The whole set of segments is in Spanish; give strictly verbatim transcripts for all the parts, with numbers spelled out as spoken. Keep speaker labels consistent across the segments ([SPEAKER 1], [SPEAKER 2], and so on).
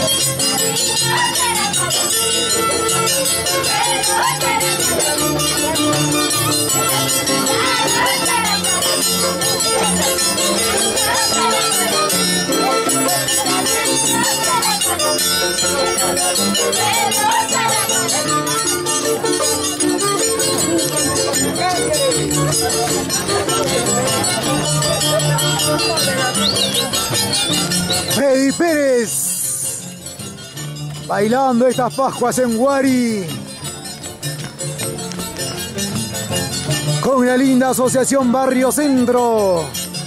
[SPEAKER 1] Freddy Pérez bailando estas Pascuas en Huari con la linda asociación Barrio Centro.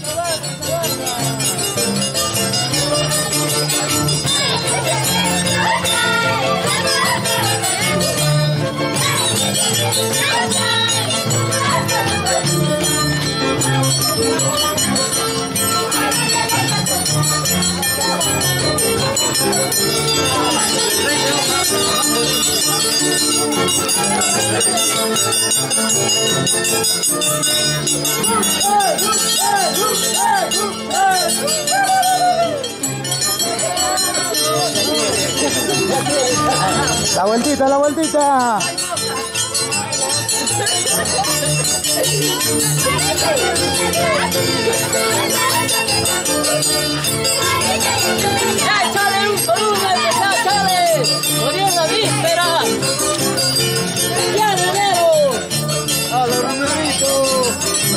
[SPEAKER 1] La vueltita, la vueltita.
[SPEAKER 2] ¡Ya, échale un volumen! ¡Ya, échale! ¡Muriendo víspera! ¡Ya, Romero! ¡A los Romeritos!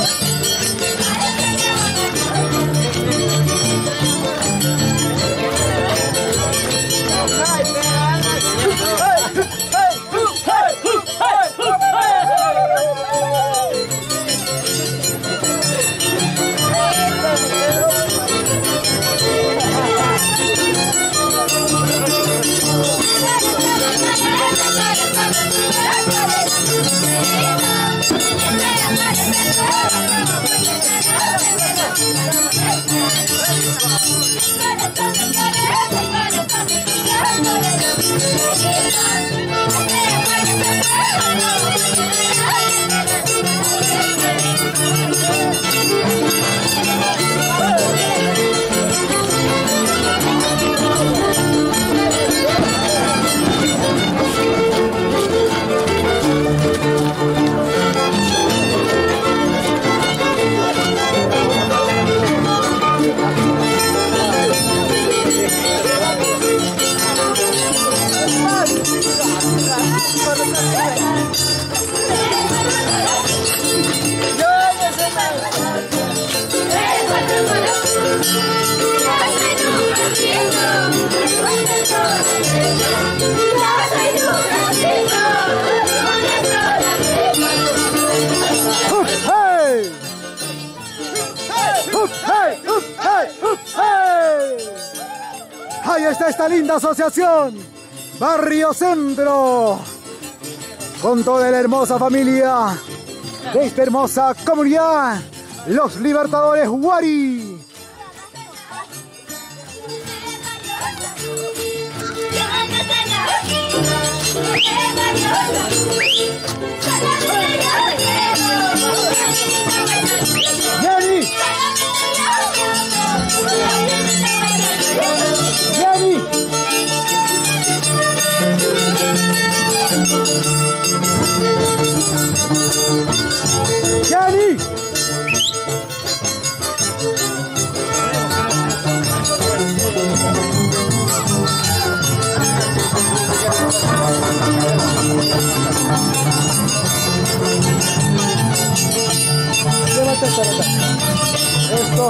[SPEAKER 1] Ahí está esta linda asociación Barrio Centro con toda la hermosa familia de esta hermosa comunidad, los Libertadores Huari. ¡Jenny! ¡Jenny! ¡Jenny! Llévate esta nota. Esto.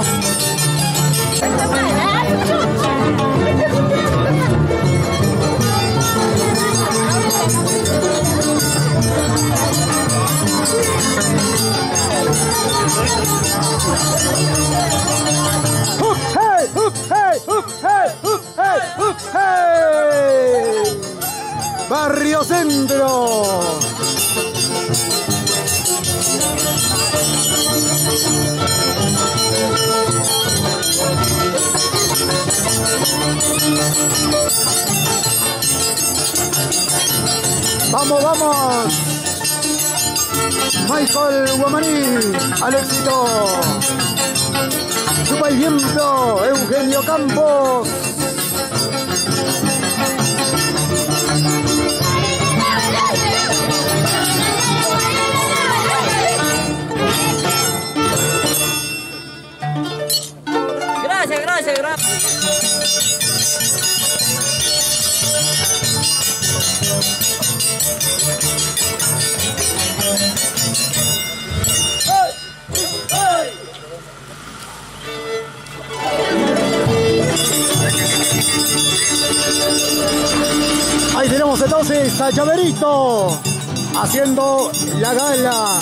[SPEAKER 1] Hup, hey, hup, hey, hup, hey, hup, hey, hup, hey. Barrio Centro. Vamos, vamos. Michael Guamaní, al éxito. Chupa el viento, Eugenio Campos. Ahí tenemos entonces a Llaverito haciendo la gala.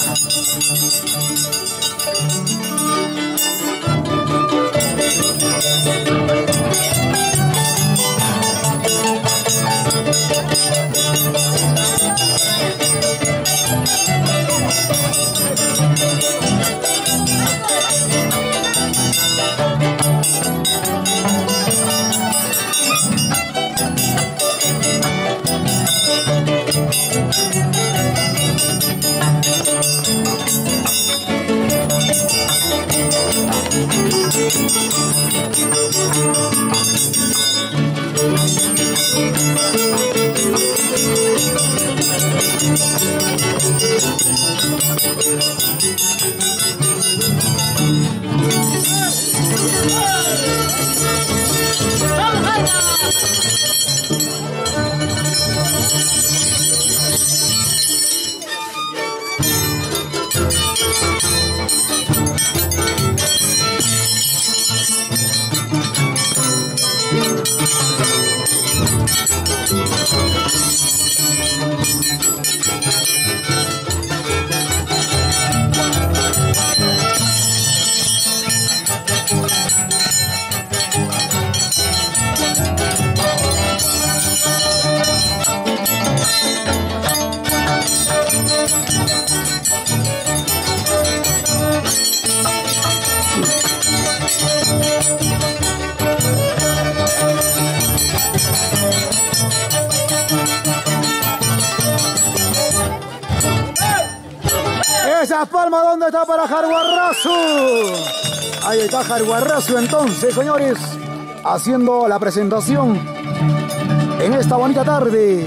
[SPEAKER 1] Esa palma, ¿dónde está para Jaguarrazo? Ahí está Jaguarrazo entonces, señores, haciendo la presentación en esta bonita tarde.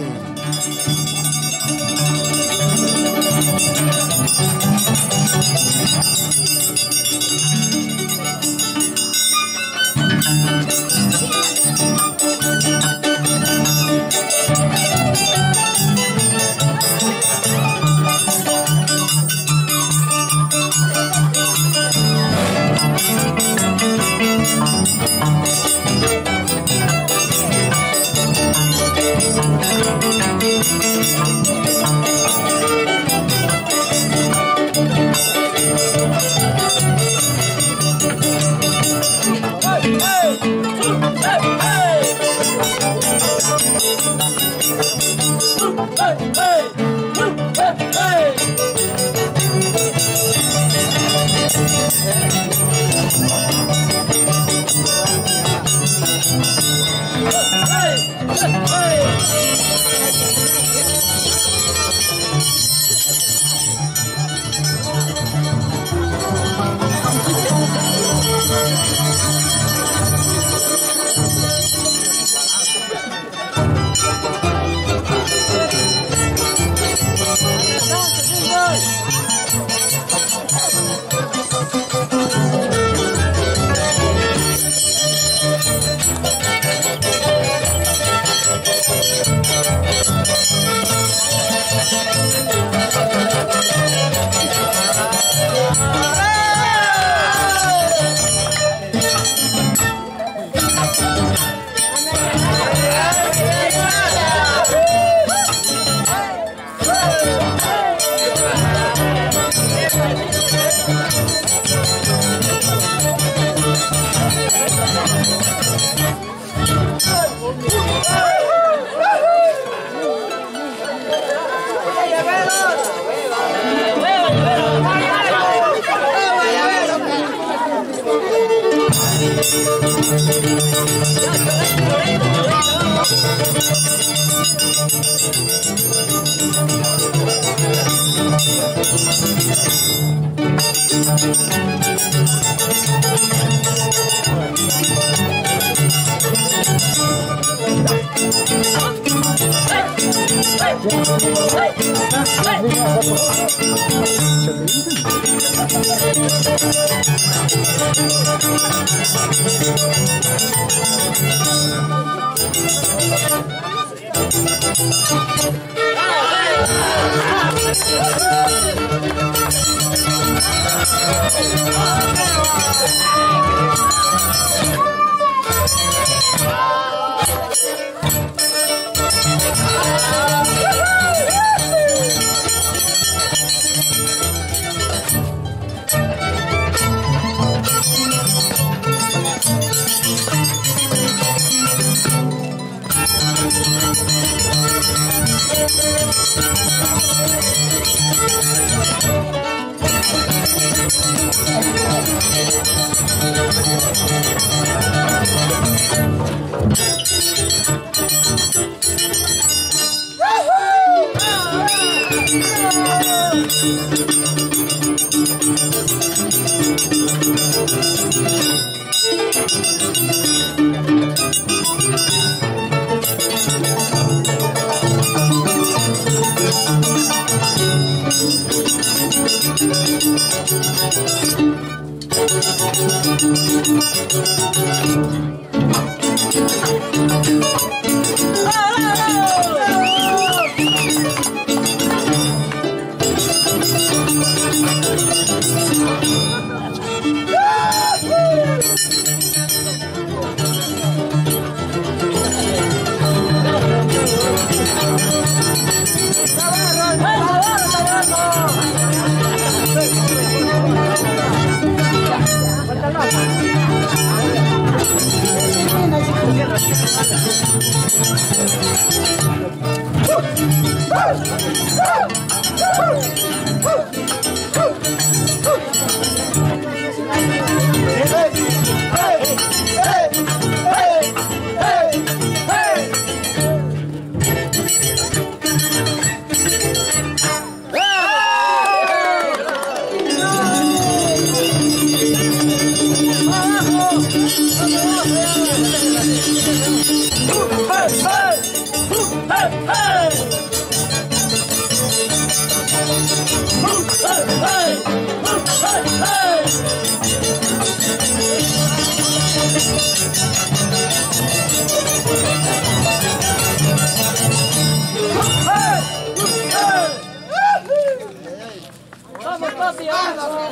[SPEAKER 2] Vamos, papi, vamos.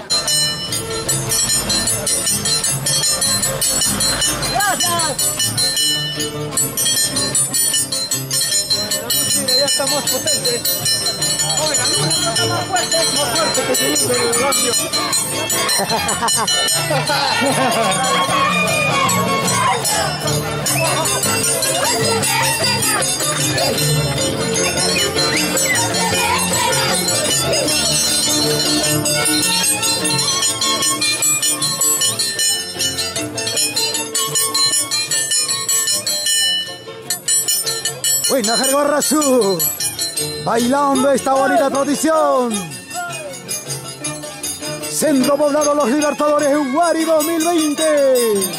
[SPEAKER 2] Gracias.
[SPEAKER 3] Ya está más potente. Oye, la luna está más fuerte. Más fuerte que su luz del negocio.
[SPEAKER 1] Buena Jergarrazú, bailando esta bonita tradición. Centro Poblado Los Libertadores Huari dos mil veinte.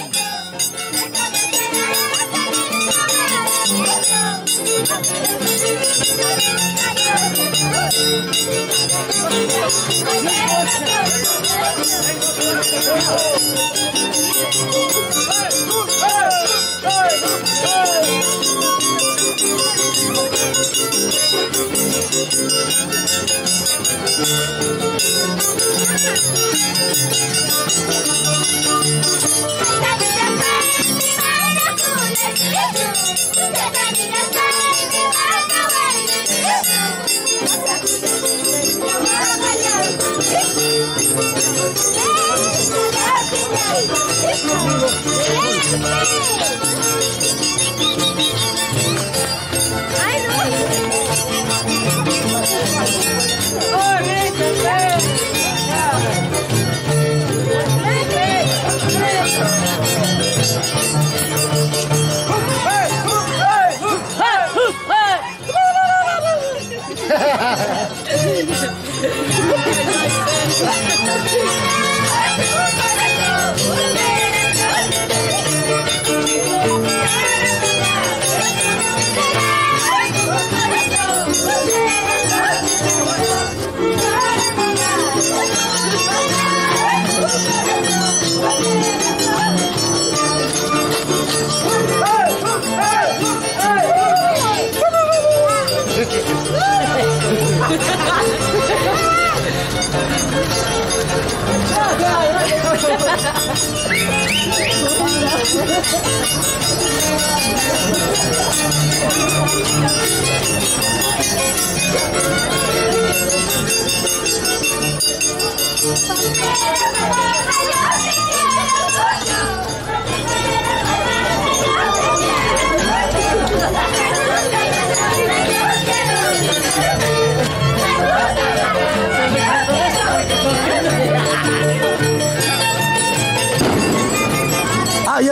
[SPEAKER 2] Gracias.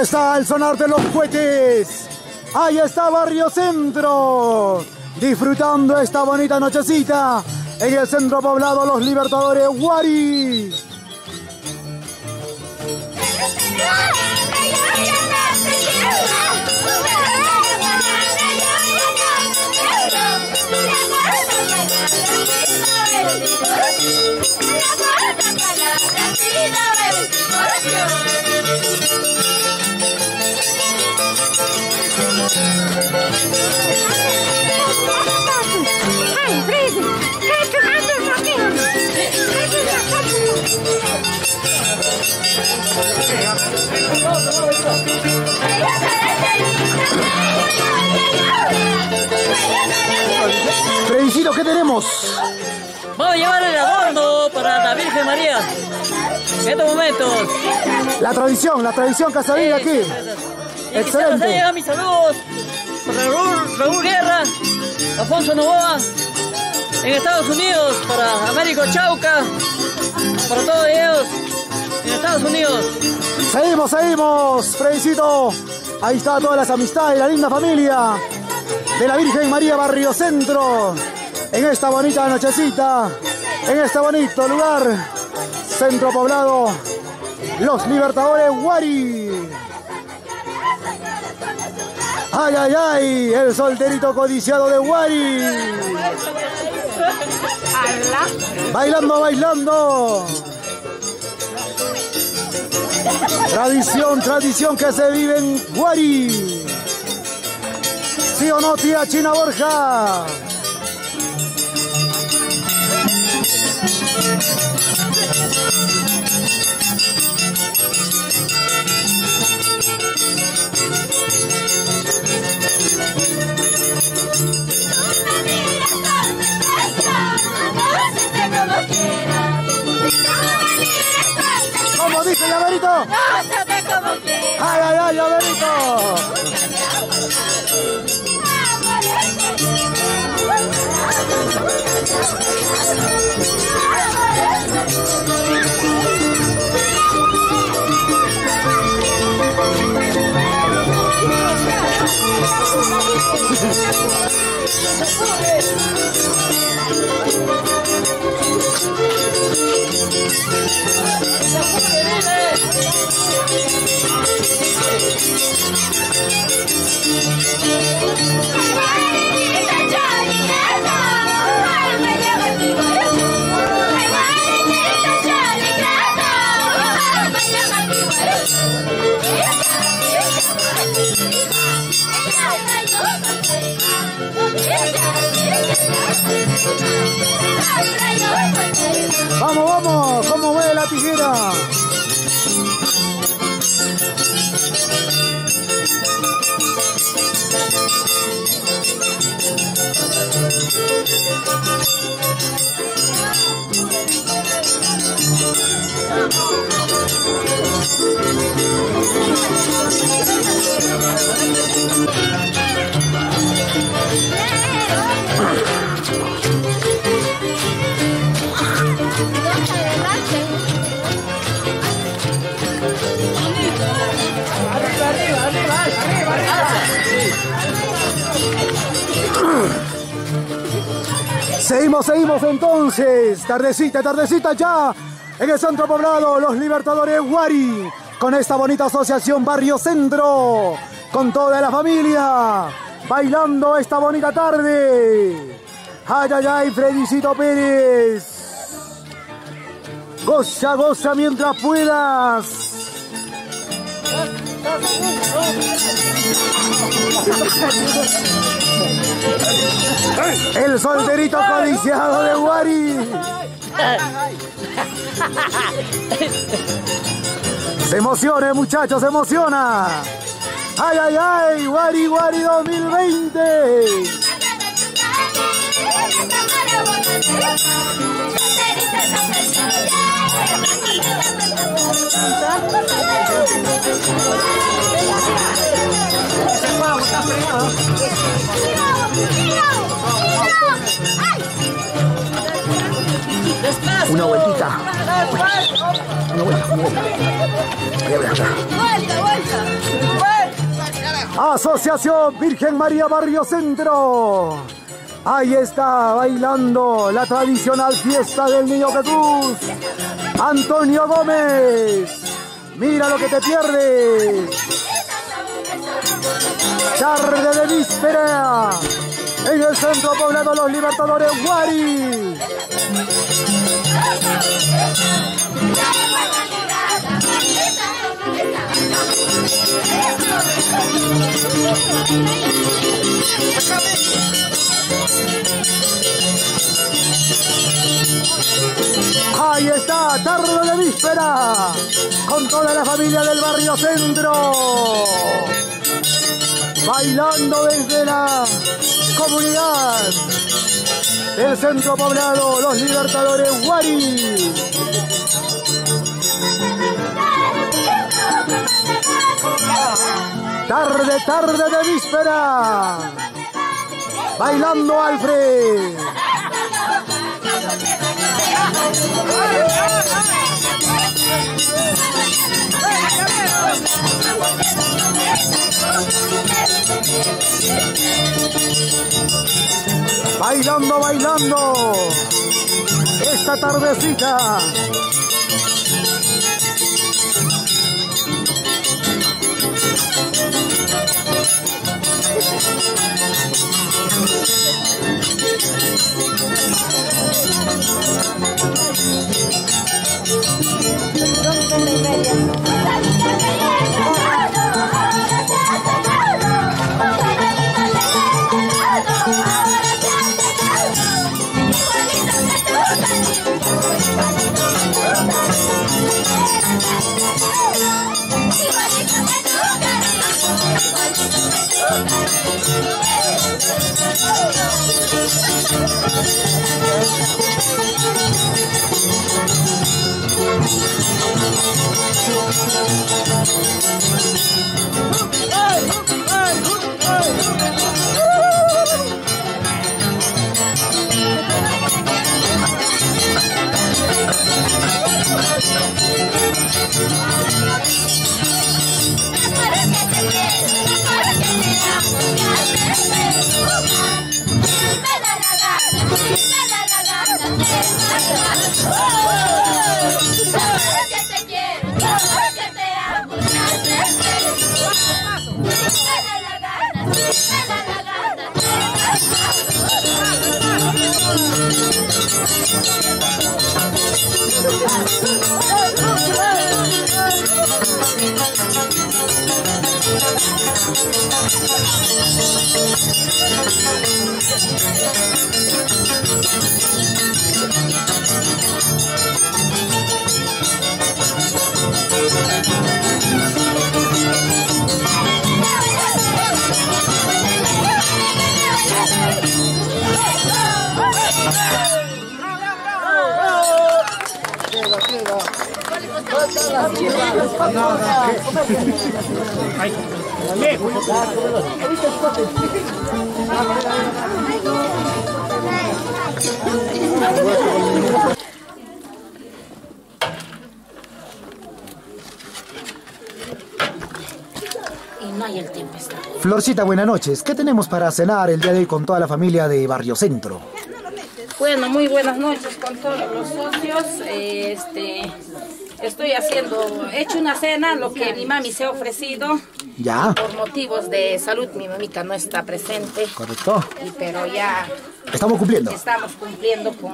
[SPEAKER 1] está el sonar de los cohetes. Ahí está Barrio Centro, disfrutando esta bonita nochecita en el centro poblado Los Libertadores Huari. Fredicito, ¿qué tenemos?
[SPEAKER 2] Vamos a llevar el adorno para la Virgen María. En estos momentos.
[SPEAKER 1] La tradición, la tradición que ha salido aquí.
[SPEAKER 2] Y excelente. Llegan mis saludos para Raúl, Raúl Guerra, Alfonso Novoa, en Estados Unidos, para Américo Chauca, para todos ellos en Estados Unidos.
[SPEAKER 1] Seguimos, seguimos, Fredicito. Ahí está todas las amistades, la linda familia de la Virgen María Barrio Centro. En esta bonita nochecita, en este bonito lugar, centro poblado, Los Libertadores Huari. Ay, ay, ay, el solterito codiciado de Huari. Bailando, bailando. Tradición, tradición que se vive en Huari. ¿Sí o no, tía China Borja? ¿Cómo dice Llaverito? ¡Ay, ay, ay, Llaverito! Vamos, vamos, ¿cómo mueve la tijera? Seguimos, seguimos entonces, tardecita, tardecita ya, en el centro poblado, Los Libertadores Huari, con esta bonita asociación Barrio Centro, con toda la familia, bailando esta bonita tarde. Ay, ay, ay, Fredicito Pérez, goza, goza mientras puedas. El solterito codiciado de Huari. Se emociona, muchachos, se emociona. Ay, ay, ay, Huari, Huari dos mil veinte. Una vueltita. Una vuelta, una vuelta. Ahí habrá acá.
[SPEAKER 3] Vuelta, vuelta.
[SPEAKER 1] Asociación Virgen María Barrio Centro. Ahí está bailando la tradicional fiesta del Niño Jesús. Antonio Gómez. Mira lo que te pierdes. Tarde de víspera. En el centro poblado Los Libertadores, Huari. Ahí está, tarde de víspera, con toda la familia del Barrio Centro, bailando desde la comunidad del centro poblado Los Libertadores, Huari. Tarde, tarde de víspera, bailando Alfred. Bailando, bailando esta tardecita.
[SPEAKER 4] Y no hay el tiempo. Está.
[SPEAKER 1] Florcita, buenas noches. ¿Qué tenemos para cenar el día de hoy con toda la familia de Barrio Centro?
[SPEAKER 4] Bueno, muy buenas noches con todos los socios. Este, estoy haciendo, he hecho una cena, lo que mi mami se ha ofrecido.
[SPEAKER 1] Ya.
[SPEAKER 4] Por motivos de salud, mi mamita no está presente.
[SPEAKER 1] Correcto.
[SPEAKER 4] Y, pero ya
[SPEAKER 1] estamos cumpliendo.
[SPEAKER 4] Estamos cumpliendo con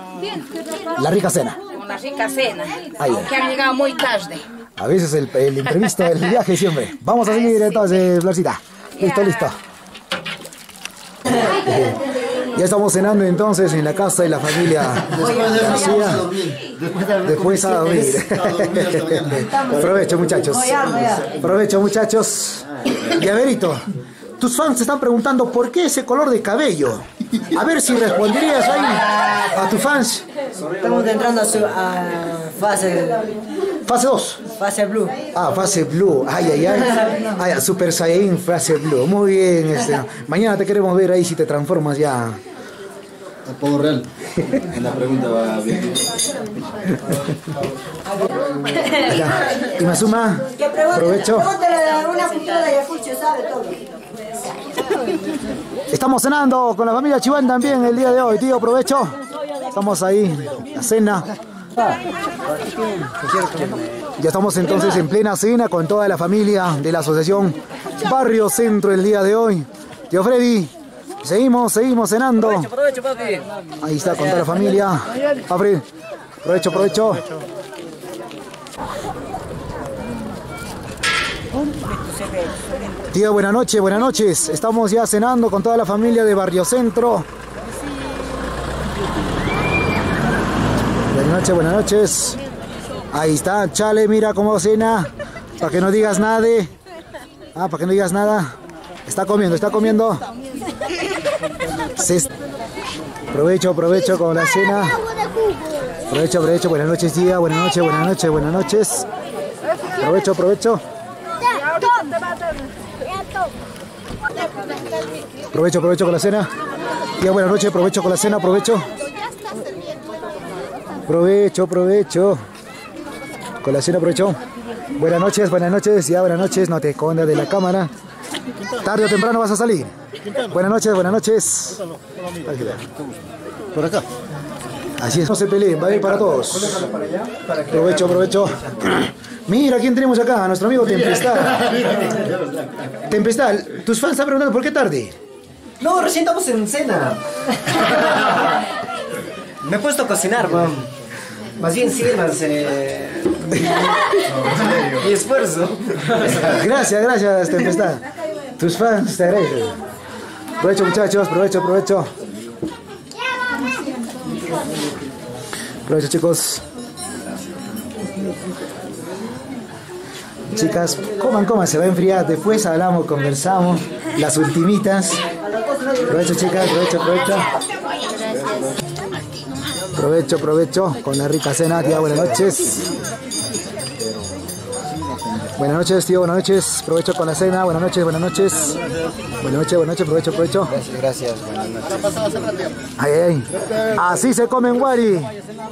[SPEAKER 1] la rica cena.
[SPEAKER 4] Con la rica cena.
[SPEAKER 1] Ahí.
[SPEAKER 4] Aunque han llegado muy tarde.
[SPEAKER 1] A veces el, el imprevisto del viaje siempre. Vamos a seguir entonces, Florcita. Listo, listo. Ya estamos cenando entonces en la casa de la familia García. Después a dormir. Provecho, muchachos. Provecho, muchachos. Llaverito, tus fans se están preguntando por qué ese color de cabello. A ver si responderías ahí a tus fans.
[SPEAKER 5] Estamos entrando a, su, a fase...
[SPEAKER 1] Fase dos.
[SPEAKER 5] Fase blue.
[SPEAKER 1] Ah, fase blue. Ay, ay, ay. Ay, Super Saiyan, fase blue. Muy bien. Este. Mañana te queremos ver ahí si te transformas ya.
[SPEAKER 6] a Pavo Real. En la pregunta va bien.
[SPEAKER 1] Y Mazuma, provecho.
[SPEAKER 5] Una cultura de Ayacucho, sabe todo.
[SPEAKER 1] Estamos cenando con la familia Chiván también el día de hoy, tío, provecho. Estamos ahí, la cena. Ya estamos entonces en plena cena con toda la familia de la asociación Barrio Centro el día de hoy. Tío Freddy, seguimos, seguimos cenando.
[SPEAKER 2] Aprovecho, papi.
[SPEAKER 1] Ahí está con toda la familia. Abre, provecho, provecho. Tío, buenas noches, buenas noches. Estamos ya cenando con toda la familia de Barrio Centro. Buenas noches, buenas noches. Ahí está, chale, mira cómo cena. Para que no digas nada. Ah, para que no digas nada. Está comiendo, está comiendo. Se... Provecho, provecho con la cena. Provecho, provecho. Buenas noches, tía. Buenas noches, buenas noches, buenas noches. Provecho, provecho. Provecho, provecho con la cena. Tía, buenas noches, provecho con la cena, provecho. Provecho, provecho. Con la cena, provecho. Buenas noches, buenas noches, ya buenas noches, no te escondas de la cámara. Tarde o temprano vas a salir. Buenas noches, buenas noches.
[SPEAKER 6] Por acá.
[SPEAKER 1] Así es, no se peleen, va a ir para todos. Provecho, provecho. Mira, ¿quién tenemos acá? A nuestro amigo Tempestad. Tempestad, tus fans están preguntando por qué tarde.
[SPEAKER 5] No, recién estamos en cena. Me he puesto a cocinar, man. Más bien sirvas eh... mi esfuerzo.
[SPEAKER 1] Gracias, gracias, Tempestad. Tus fans te agradecen. Provecho, muchachos, provecho, provecho. Provecho, chicos. Chicas, coman, coman, se va a enfriar. Después hablamos, conversamos. Las ultimitas. Provecho, chicas, provecho, provecho. Provecho, provecho con la rica cena, tía. Buenas noches. Buenas noches, tío. Buenas noches. Provecho con la cena. Buenas noches, buenas noches. Buenas noches, buenas noches. Provecho, provecho.
[SPEAKER 6] Gracias, gracias. Buenas noches.
[SPEAKER 1] Ay, ay. Así se come en Wari.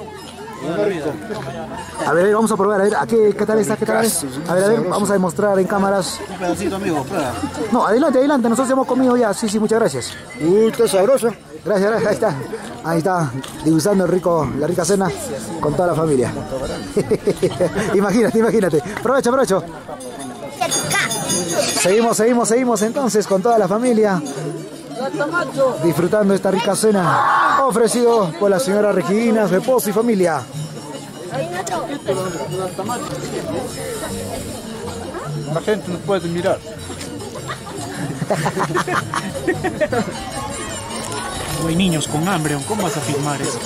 [SPEAKER 1] A ver, a ver, vamos a probar. A ver, ¿a qué, qué tal está? ¿Qué tal es? A ver, a ver, vamos a demostrar en cámaras.
[SPEAKER 6] Un pedacito, amigo, prueba.
[SPEAKER 1] No, adelante, adelante. Nosotros hemos comido ya. Sí, sí, muchas gracias.
[SPEAKER 6] Uy, está sabroso.
[SPEAKER 1] Gracias, gracias. Ahí está. Ahí está, degustando el rico, la rica cena con toda la familia. Imagínate, imagínate. Provecho, provecho. Seguimos, seguimos, seguimos entonces con toda la familia. Disfrutando esta rica cena ofrecido por la señora Regina, su esposo y familia.
[SPEAKER 6] La gente no puede mirar.
[SPEAKER 7] Hay niños con hambre, ¿cómo vas a filmar eso?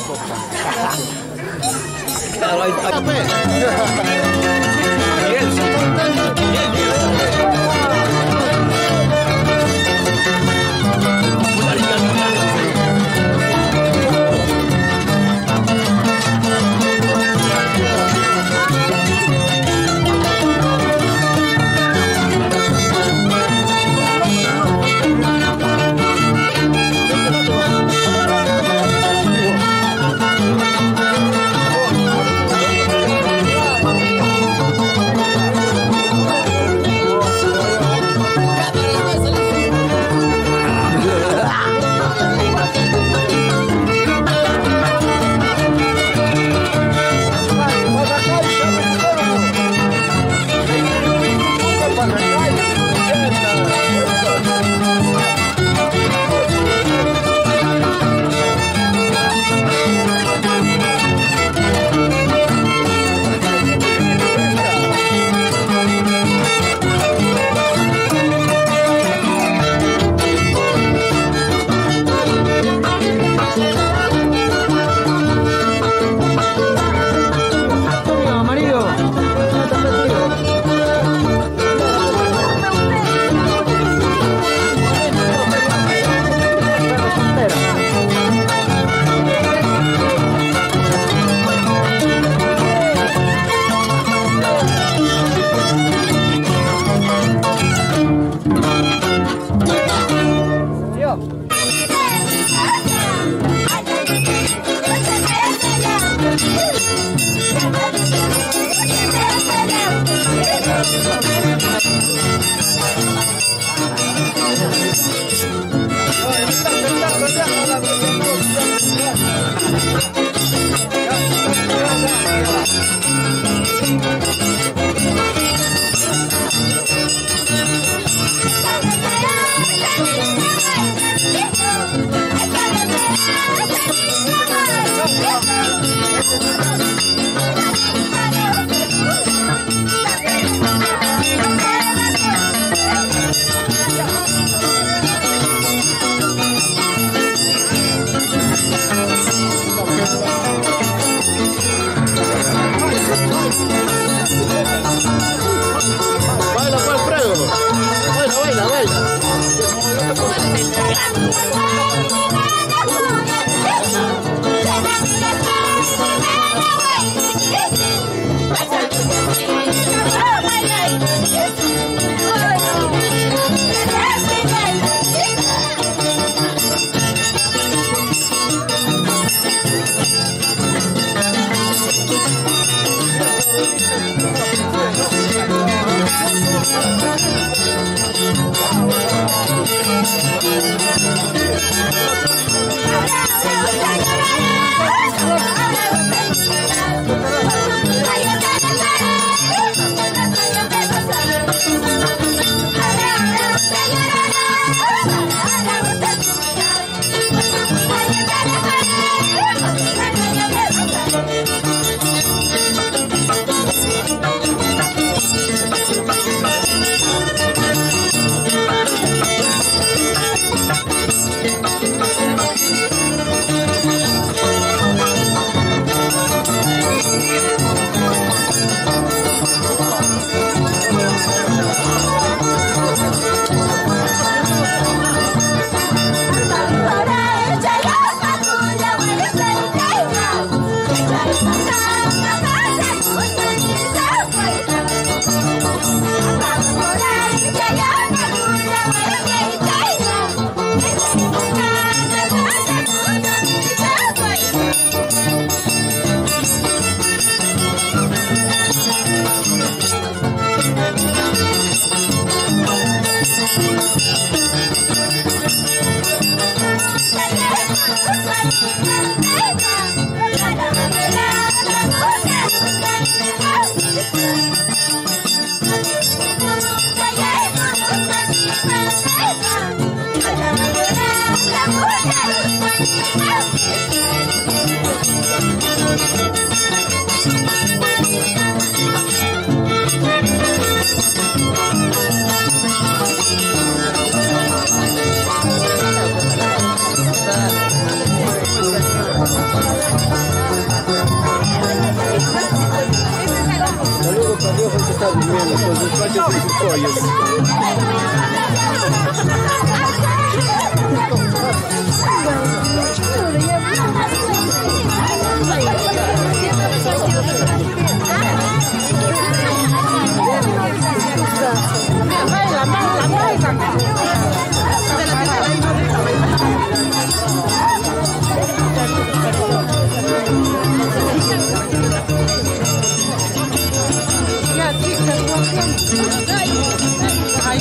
[SPEAKER 3] Ya, chicas,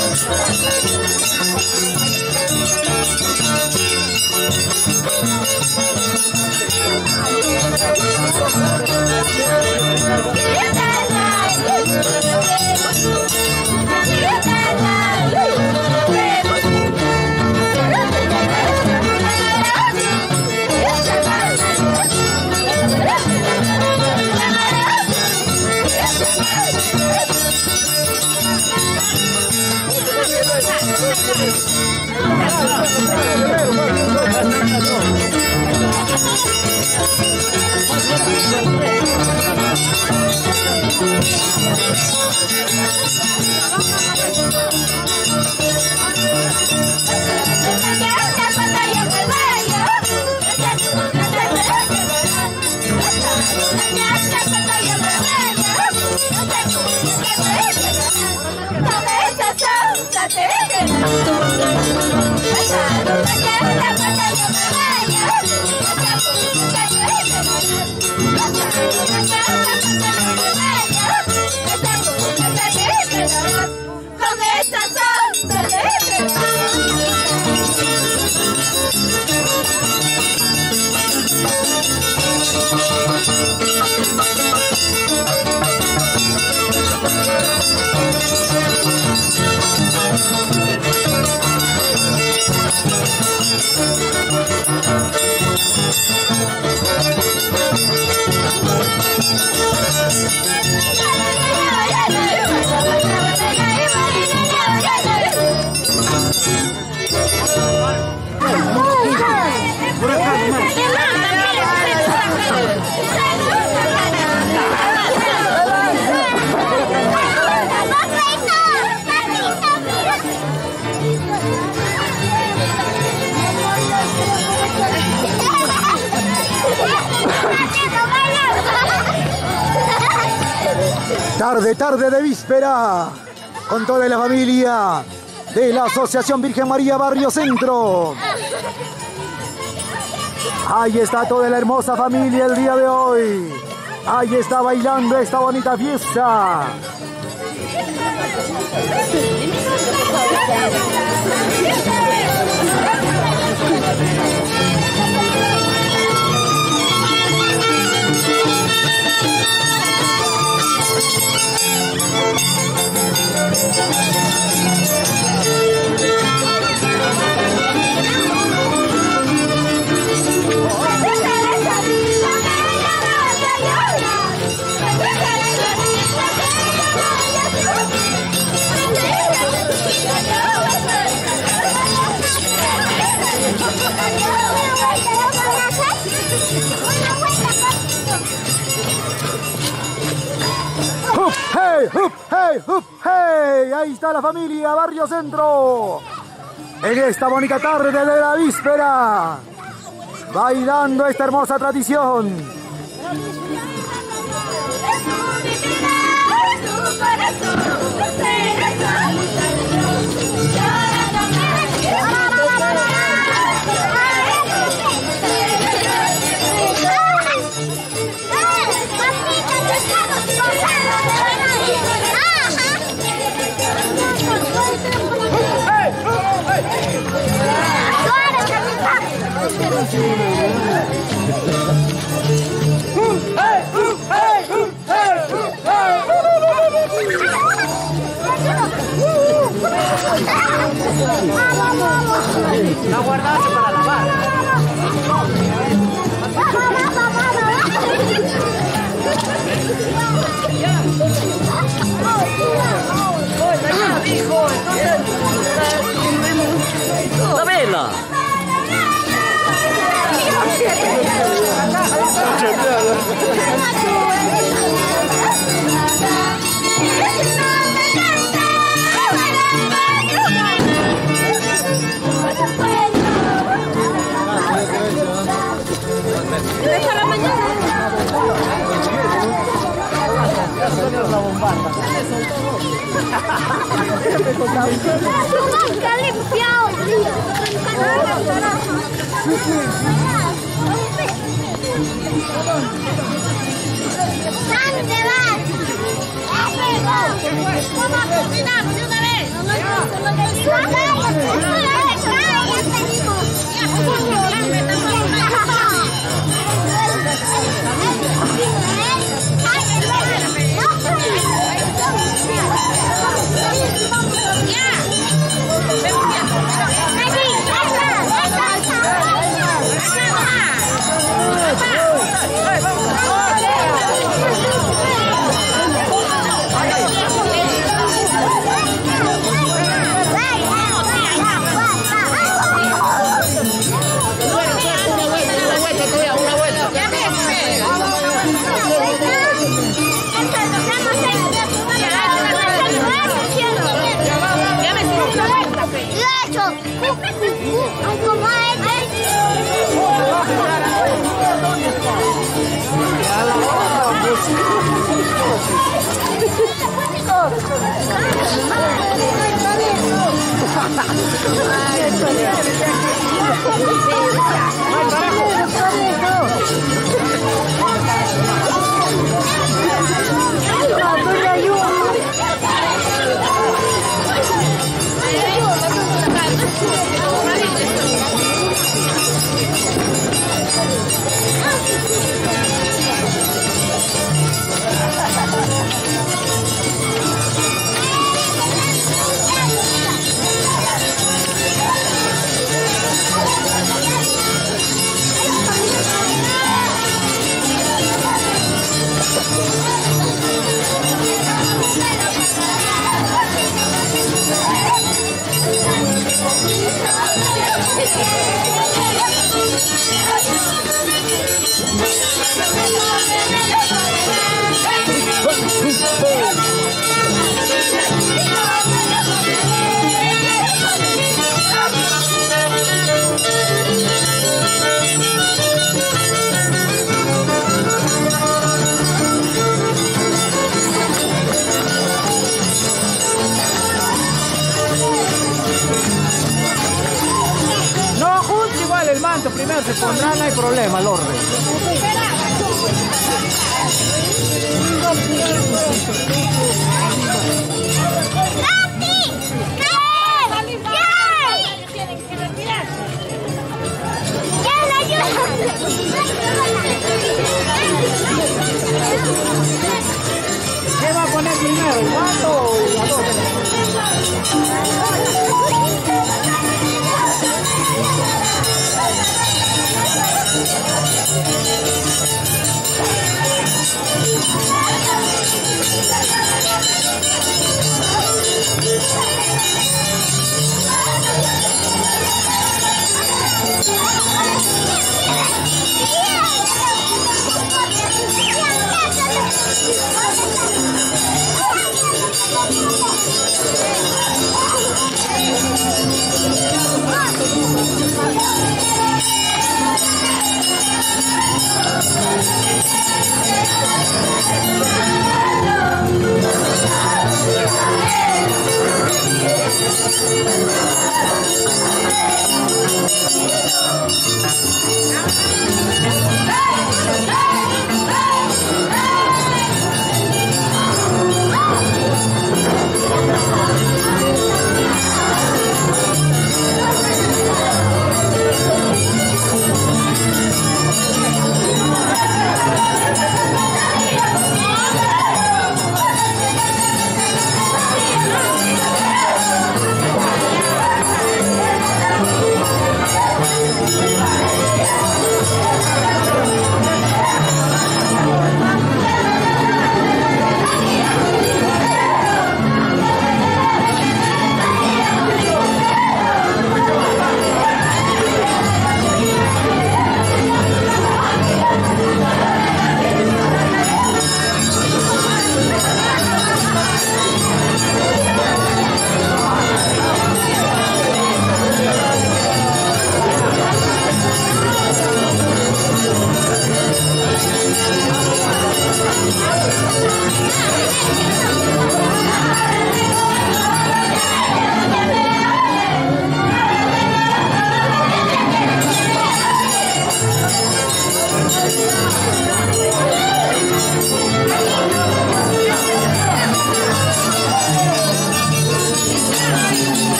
[SPEAKER 1] Tarde, tarde de víspera, con toda la familia de la Asociación Virgen María Barrio Centro. Ahí está toda la hermosa familia el día de hoy. Ahí está bailando esta bonita fiesta.
[SPEAKER 3] ¡Hup, hey, hup, hey, hup, hey! Ahí está la familia Barrio Centro. En esta bonita tarde de la víspera, bailando esta hermosa tradición.
[SPEAKER 5] La guardaste para lavar.
[SPEAKER 2] ¡La vela!
[SPEAKER 8] ¿Dónde vas? Vamos a cocinar de una vez.
[SPEAKER 5] Primero se pondrá, no hay problema, al orden. ¿Qué va a poner primero? ¿El gato o la dos?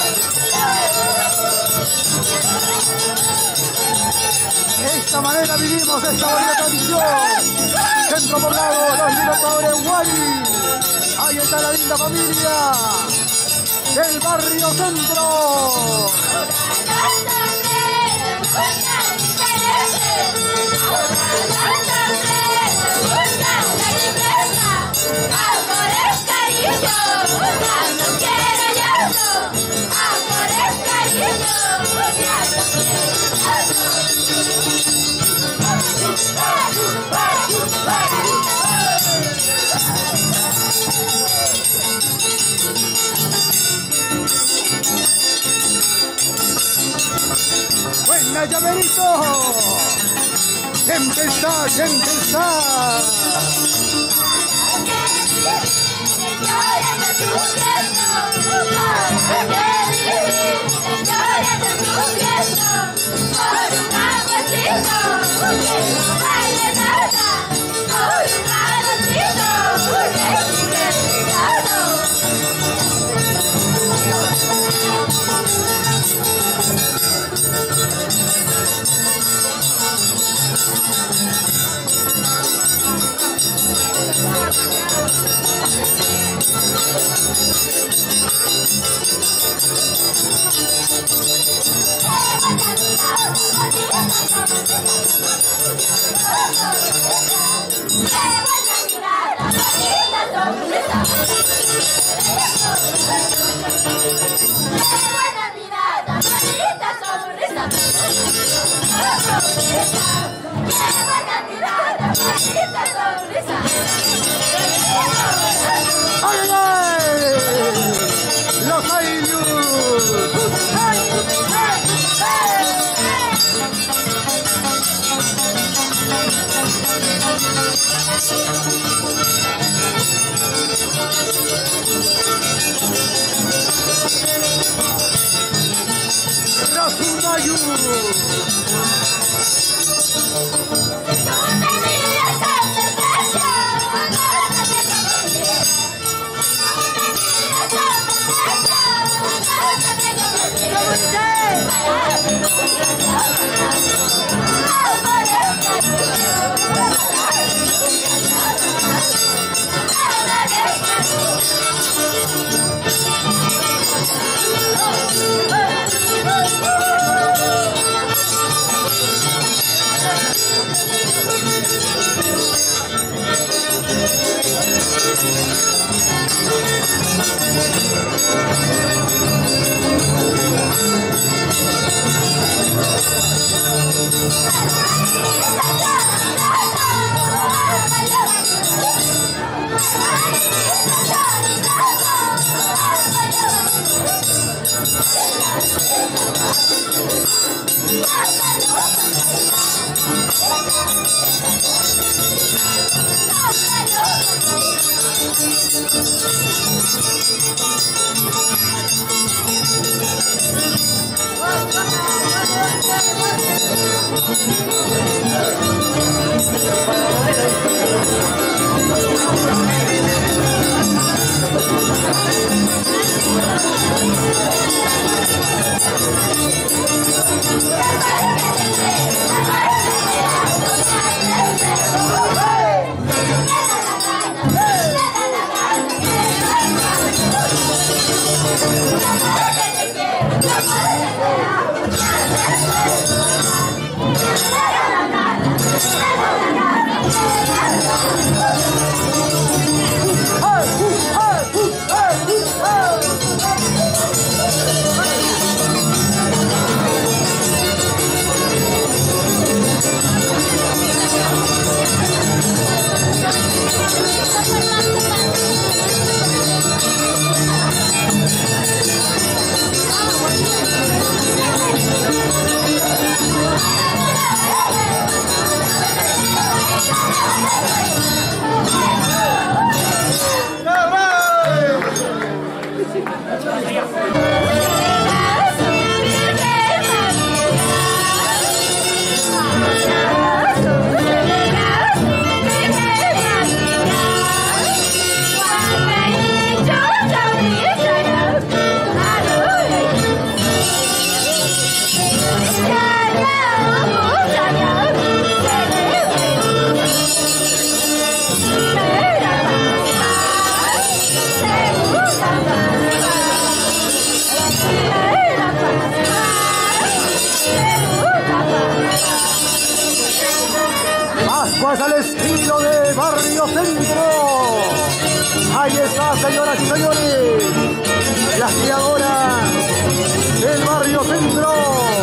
[SPEAKER 3] De esta manera vivimos esta bonita tradición. Centro Poblado, los Libertadores Guari. Ahí está la linda familia del barrio Centro. ¡Buena, llaverito! ¡Siempre está, siempre está! al estilo de Barrio Centro. Ahí está, señoras y señores, las criadoras del Barrio Centro.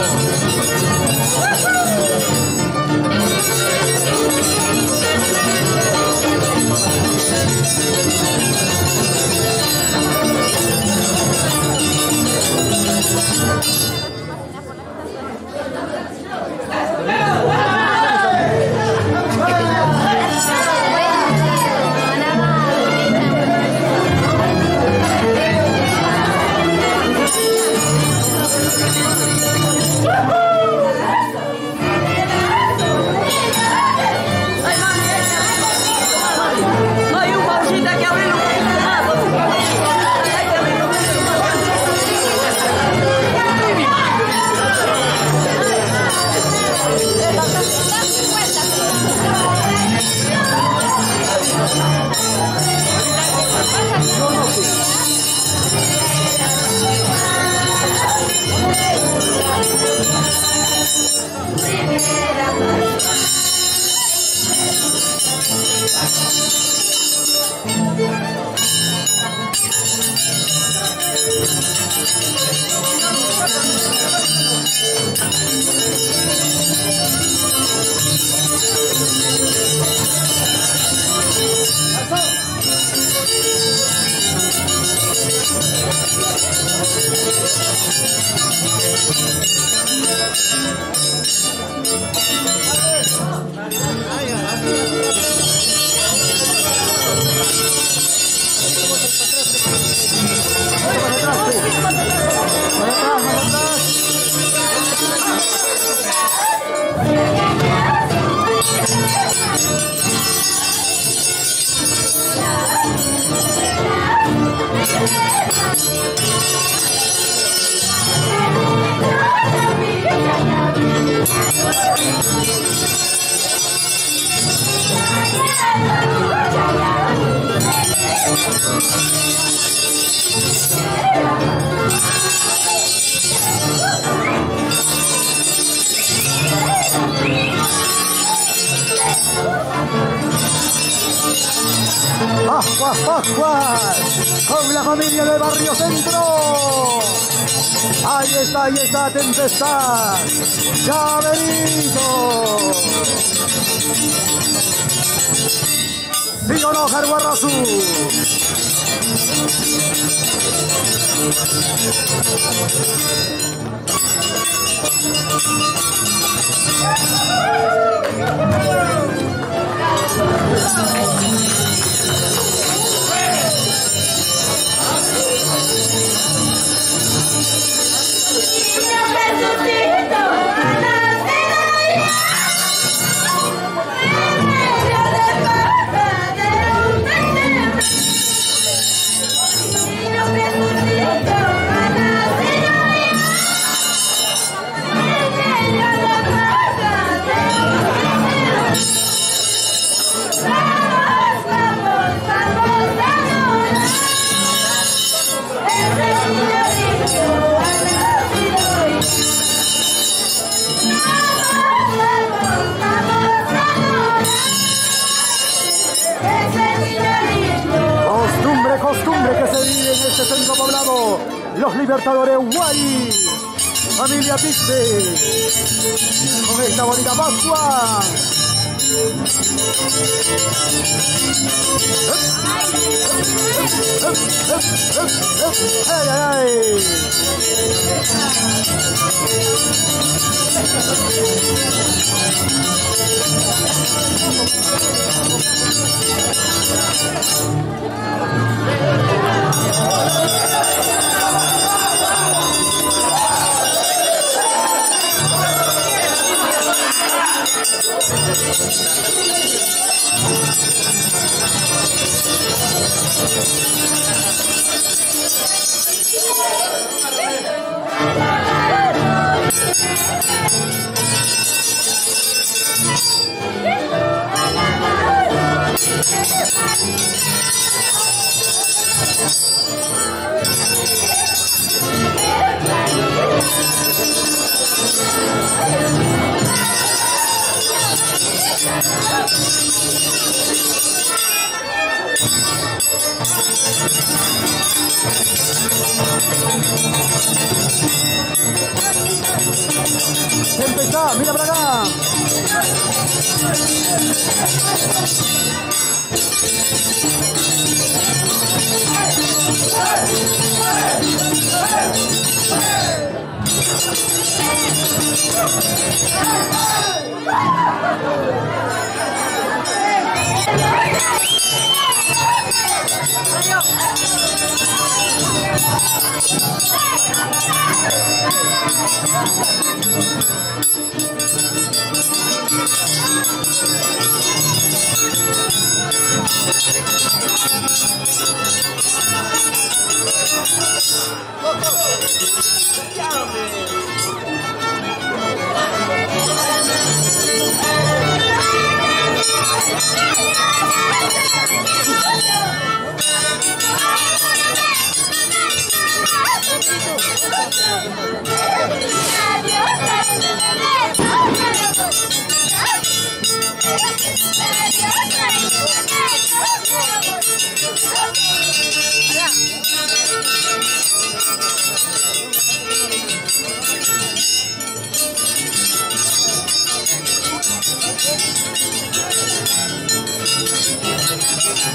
[SPEAKER 3] Pascua, Pascua, con la familia del Barrio Centro. Ahí está, ahí está, Tempestad, Llaverito. ¿Sí o no, Jaguarrazú? Costumbre que se vive en este centro poblado, los Libertadores Guay, familia Pixie, con esta bonita Pascua. ¡Ay, ay, ay!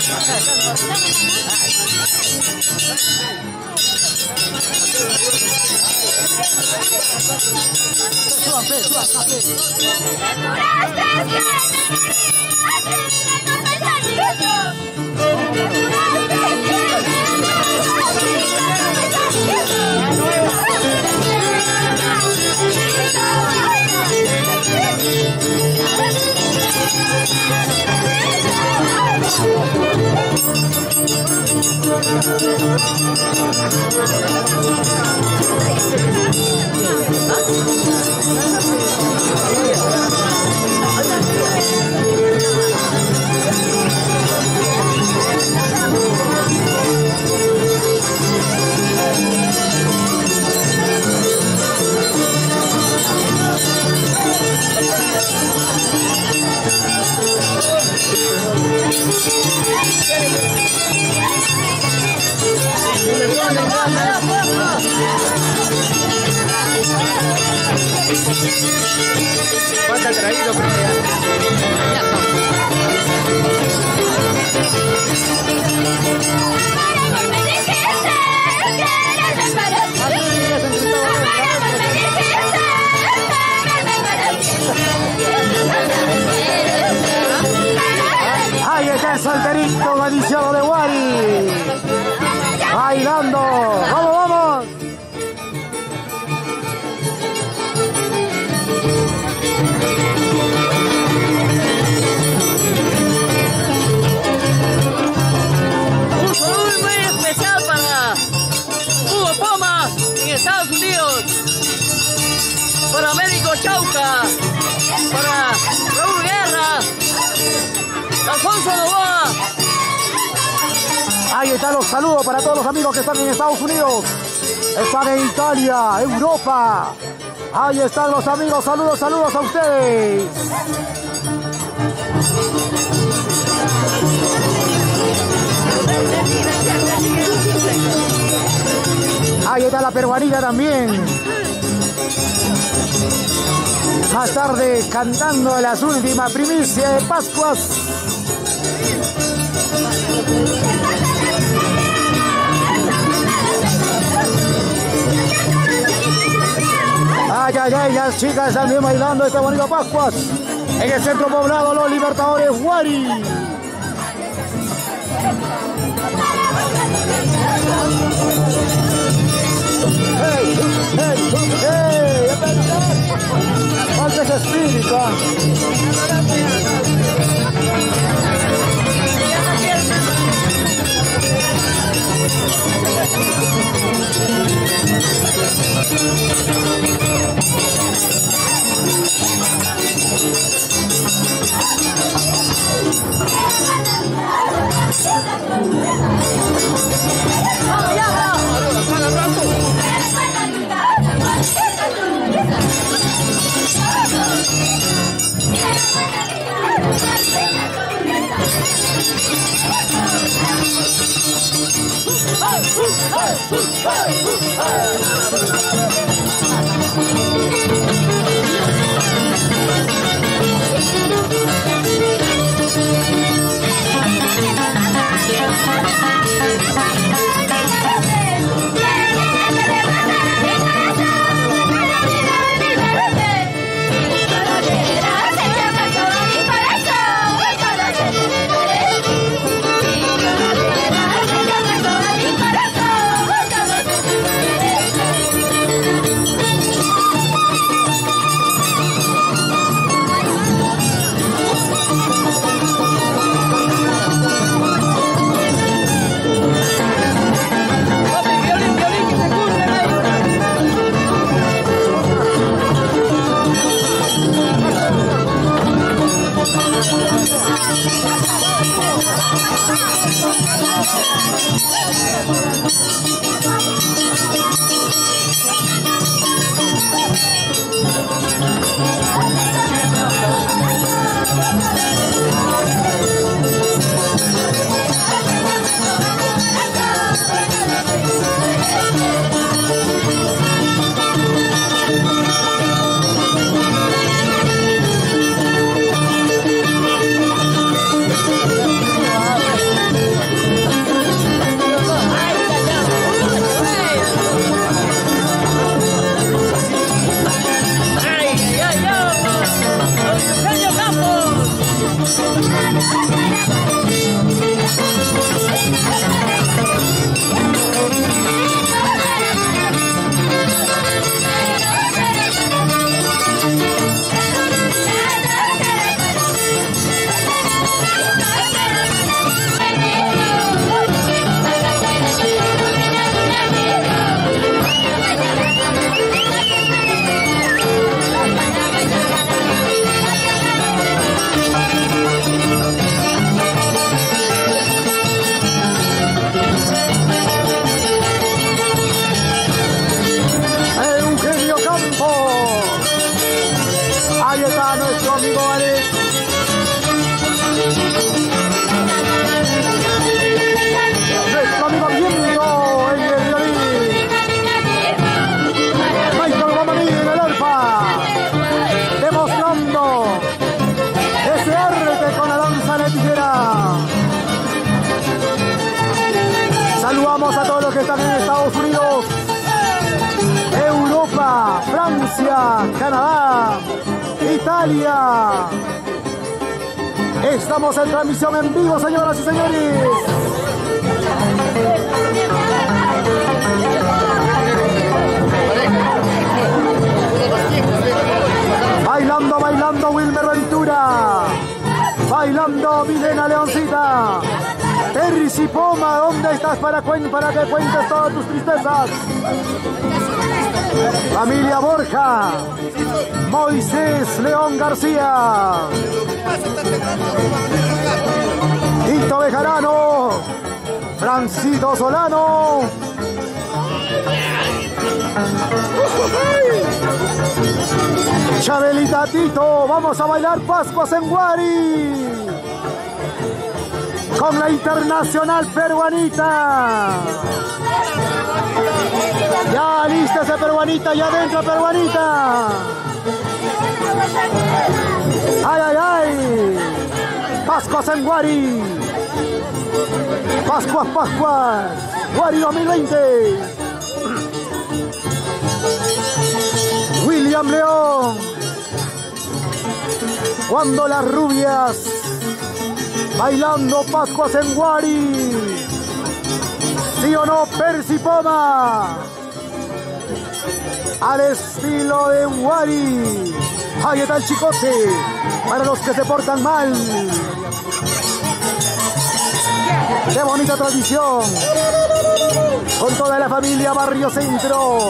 [SPEAKER 5] Falta traído,
[SPEAKER 3] Ahí está el solterito gadiciado de Wari. Bailando. ¡Vamos, vamos!
[SPEAKER 2] Un saludo muy especial para Hugo Poma en Estados Unidos, para Américo Chauca, para Raúl Guerra, Alfonso Novoa.
[SPEAKER 3] Ahí están los saludos para todos los amigos que están en Estados Unidos, están en Italia, Europa. Ahí están los amigos, saludos, saludos a ustedes. Ahí está la peruanita también. Más tarde cantando las últimas primicias de Pascuas. Ay, ay, ay, las chicas también bailando este bonito Pascuas en el centro poblado Los Libertadores Wari. ¡Hey, hey, hey! ¡Falta ese espíritu! Saludamos a todos los que están en Estados Unidos, Europa, Francia, Canadá, Italia. Estamos en transmisión en vivo, señoras y señores. Bailando, bailando Wilmer Ventura. Bailando Milena Leoncita. Terci Poma, ¿dónde estás para, para que cuentes todas tus tristezas? Familia Borja. Moisés León García. Tito Bejarano. Francito Solano. Chabelita Tito, vamos a bailar Pascuas en Guari con la internacional peruanita. Ya lístese peruanita, ya adentro peruanita. Ay, ay, ay. Pascuas en Guari. Pascuas, Pascuas. Guari dos mil veinte. William León. Cuando las rubias bailando Pascuas en Guari. ¿Sí o no, Terci Poma? Al estilo de Guari. Ahí está el chicote para los que se portan mal. ¡Qué bonita tradición! Con toda la familia Barrio Centro.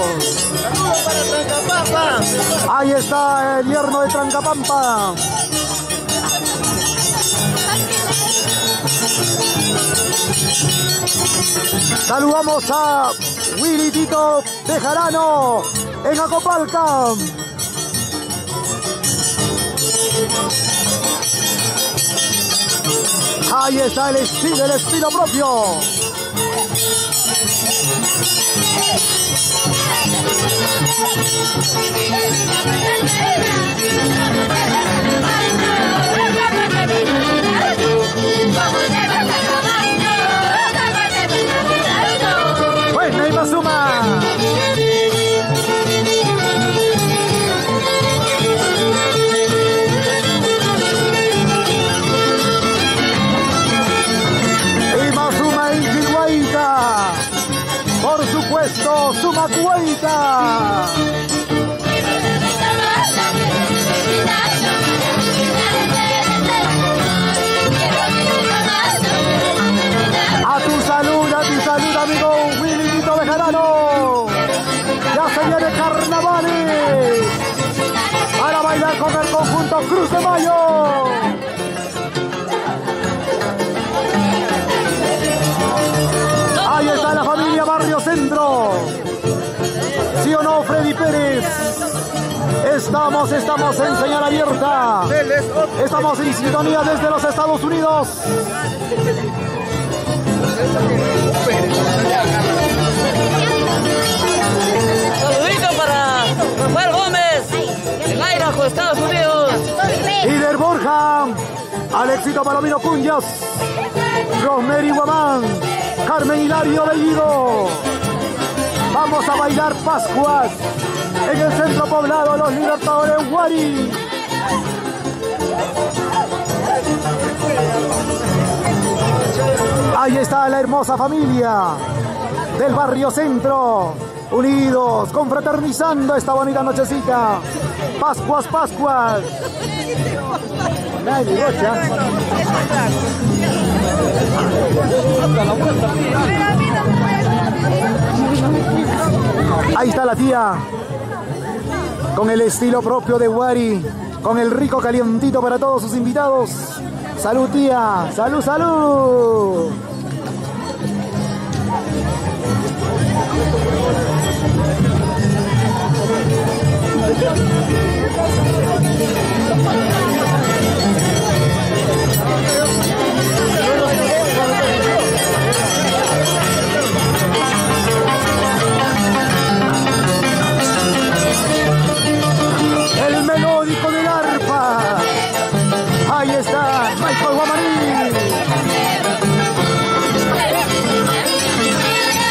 [SPEAKER 3] Ahí está el yerno de Trancapampa. Saludamos a Willy Tito Bejarano en Acopalca. Ahí está el estilo, el estilo propio. Buena y Mazuma. Por supuesto, Sumacueita. A tu salud, a tu salud, amigo Willy Tito Bejarano. Ya se viene carnavales para bailar con el conjunto Cruz de Mayo. Ahí está la familia Barrio Centro. ¿Sí o no, Freddy Pérez? Estamos, estamos en señal abierta. Estamos en sintonía desde los Estados Unidos.
[SPEAKER 2] Saludito para Rafael Gómez, en Idaho, Estados Unidos.
[SPEAKER 3] Ider Borja, Alexito Palomino Cunyas, Rosemary Guamán, Carmen Hilario Bellido. Vamos a bailar Pascuas en el centro poblado Los Libertadores Guari. Ahí está la hermosa familia del Barrio Centro, unidos, confraternizando esta bonita nochecita. Pascuas, Pascuas. Nadie, gocha. Ahí está la tía, con el estilo propio de Guari, con el rico calientito para todos sus invitados. Salud, tía, salud, salud. El melódico del arpa. Ahí está Michael Guamaní.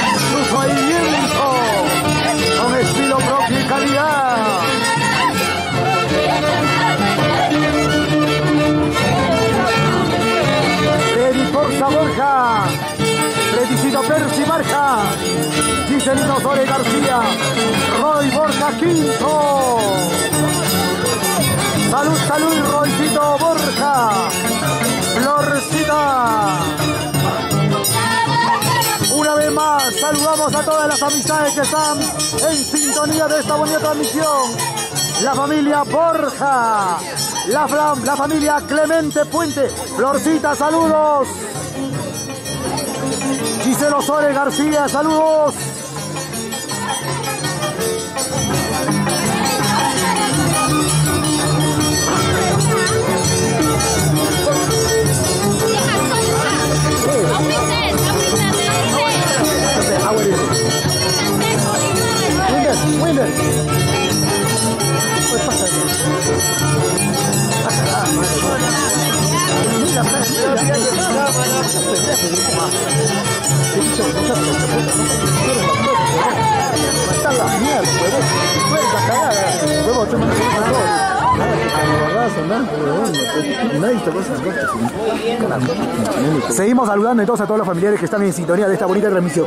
[SPEAKER 3] Borja Borja, Fredicito Percy Marja, Giselino Sore García, Roy Borja Quinto. Salud, salud, Roycito Borja, Florcita. Una vez más, saludamos a todas las amistades que están en sintonía de esta bonita transmisión. La familia Borja, la, la familia Clemente Puente, Florcita, saludos. Giselo Sore García, saludos. Winner. Pues pasa. Seguimos saludando entonces a todos los familiares que están en sintonía de esta bonita transmisión.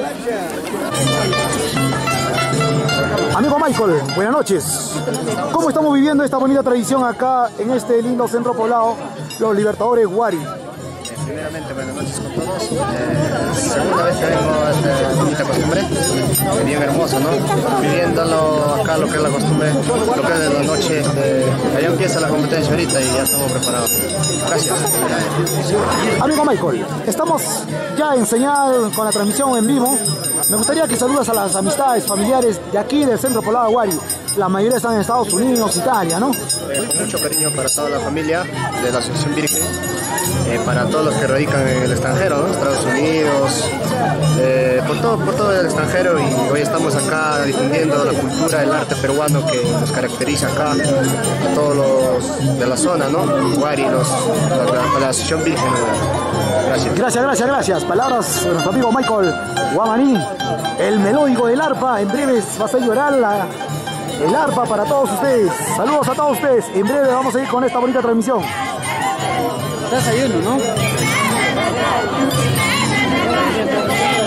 [SPEAKER 3] Amigo Michael, buenas noches. ¿Cómo estamos viviendo esta bonita tradición acá en este lindo centro poblado, los Libertadores Huari?
[SPEAKER 8] Primeramente, buenas noches con todos. Eh, segunda vez que vengo a esta bonita costumbre, bien hermoso, ¿no? Viviéndolo acá, lo que es la costumbre, lo que es de la noche. Eh, allá empieza la competencia ahorita y ya estamos preparados. Gracias.
[SPEAKER 3] Amigo Michael, estamos ya en señal con la transmisión en vivo. Me gustaría que saludas a las amistades familiares de aquí del centro poblado Huari. La mayoría están en Estados Unidos, Italia, ¿no?
[SPEAKER 8] Eh, con mucho cariño para toda la familia de la Asociación Virgen, eh, para todos los que radican en el extranjero, ¿no? Estados Unidos, eh, por, todo, por todo el extranjero, y hoy estamos acá difundiendo la cultura, el arte peruano que nos caracteriza acá, a todos los de la zona, ¿no? Huari, los, la, la, la Asociación Virgen. Gracias.
[SPEAKER 3] Gracias, gracias, gracias. Palabras de nuestro amigo Michael Guamaní, el melódico del arpa. En breve va a ser llorar la, el arpa para todos ustedes. Saludos a todos ustedes. En breve vamos a ir con esta bonita transmisión.
[SPEAKER 2] Desayuno, ¿no?